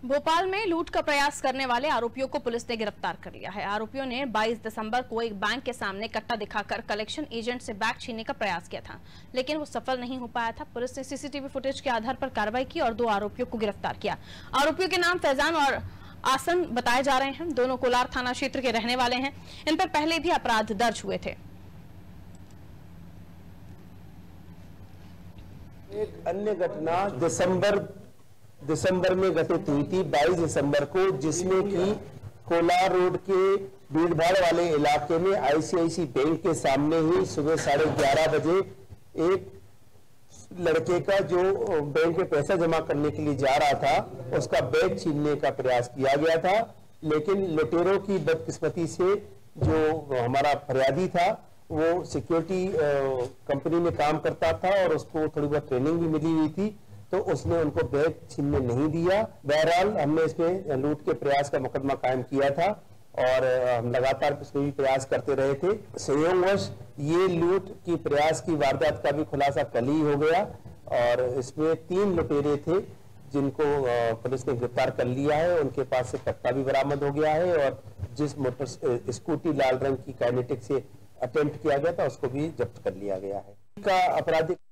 भोपाल में लूट का प्रयास करने वाले आरोपियों को पुलिस ने गिरफ्तार कर लिया है। आरोपियों ने 22 दिसंबर को एक बैंक के सामने कट्टा दिखाकर कलेक्शन एजेंट से बैग छीनने का प्रयास किया था, लेकिन वो सफल नहीं हो पाया था। पुलिस ने सीसीटीवी फुटेज के आधार पर कार्रवाई की और 2 आरोपियों को गिरफ्तार किया। आरोपियों के नाम फैजान और आसन बताए जा रहे हैं। दोनों कोलार थाना क्षेत्र के रहने वाले हैं। इन पर पहले भी अपराध दर्ज हुए थे। एक अन्य घटना दिसंबर में घटित हुई थी 22 दिसंबर को, जिसमें कि कोलार रोड के भीड़ भाड़ वाले इलाके में आईसीआईसी बैंक के सामने ही सुबह 11:30 बजे एक लड़के का जो बैंक में पैसा जमा करने के लिए जा रहा था उसका बैग छीनने का प्रयास किया गया था। लेकिन लुटेरों की बदकिस्मती से जो हमारा फरियादी था वो सिक्योरिटी कंपनी में काम करता था और उसको थोड़ी बहुत ट्रेनिंग भी मिली हुई थी, तो उसने उनको बैग छीनने नहीं दिया। बहरहाल हमने इसमें लूट के प्रयास का मुकदमा कायम किया था और हम लगातार इसमें भी प्रयास करते रहे थे। संयोगवश ये लूट की प्रयास की वारदात का भी खुलासा कल ही हो गया और इसमें 3 लुटेरे थे जिनको पुलिस ने गिरफ्तार कर लिया है। उनके पास से कट्टा भी बरामद हो गया है और जिस मोटर स्कूटी लाल रंग की काइनेटिक से अटेम्प्ट किया गया था उसको भी जब्त कर लिया गया है। का आपराधिक